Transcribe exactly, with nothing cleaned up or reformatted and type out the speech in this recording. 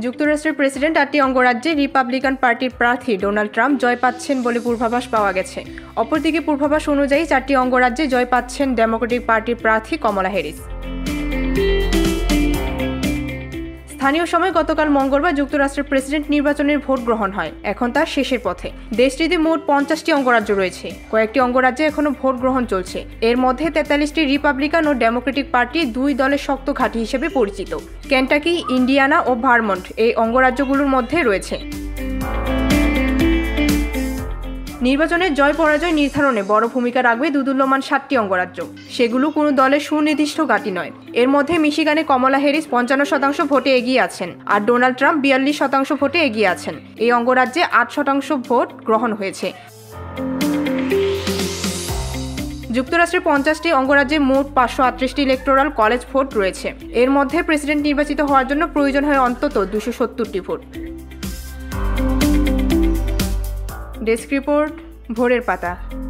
যুক্তরাষ্ট্রের প্রেসিডেন্ট আটটি অঙ্গরাজ্যে রিপাবলিকান পার্টির প্রার্থী ডোনাল্ড ট্রাম্প জয় পাচ্ছেন বলে পূর্বাভাস পাওয়া গেছে। অপরদিকে পূর্বাভাস অনুযায়ী চারটি অঙ্গরাজ্যে জয় পাচ্ছেন ডেমোক্রেটিক পার্টির প্রার্থী কমলা হ্যারিস। স্থানীয় সময় গতকাল মঙ্গলবার যুক্তরাষ্ট্রের প্রেসিডেন্ট নির্বাচনের ভোট গ্রহণ হয়। এখন তার শেষের পথে। দেশটিতে মোট পঞ্চাশটি অঙ্গরাজ্য রয়েছে। কয়েকটি অঙ্গরাজ্যে এখনো ভোট গ্রহণ চলছে। এর মধ্যে তেতাল্লিশটি রিপাবলিকান ও ডেমোক্রেটিক পার্টি দুই দলের শক্ত ঘাঁটি হিসেবে পরিচিত। কেন্টাকি, ইন্ডিয়ানা ও ভারমন্ট এই অঙ্গরাজ্যগুলোর মধ্যে রয়েছে। নির্বাচনের জয় পরাজয় নির্ধারণে বড় ভূমিকা রাখবে দুদুল্যমান সাতটি অঙ্গরাজ্য। সেগুলো কোনো দলের সুনির্দিষ্ট ঘাঁটি নয়। এর মধ্যে মিশিগানে কমলা হ্যারিস পঞ্চান্ন শতাংশ ভোটে এগিয়ে আছেন, আর ডোনাল্ড ট্রাম্প বিয়াল্লিশ শতাংশ ভোটে এগিয়ে আছেন। এই অঙ্গরাজ্যে আট শতাংশ ভোট গ্রহণ হয়েছে। যুক্তরাষ্ট্রের পঞ্চাশটি অঙ্গরাজ্যে মোট পাঁচশো আটত্রিশটি ইলেকটোরাল কলেজ ভোট রয়েছে। এর মধ্যে প্রেসিডেন্ট নির্বাচিত হওয়ার জন্য প্রয়োজন হয় অন্তত দুশো সত্তরটি ভোট। ডেস্ক রিপোর্ট, ভোরের পাতা।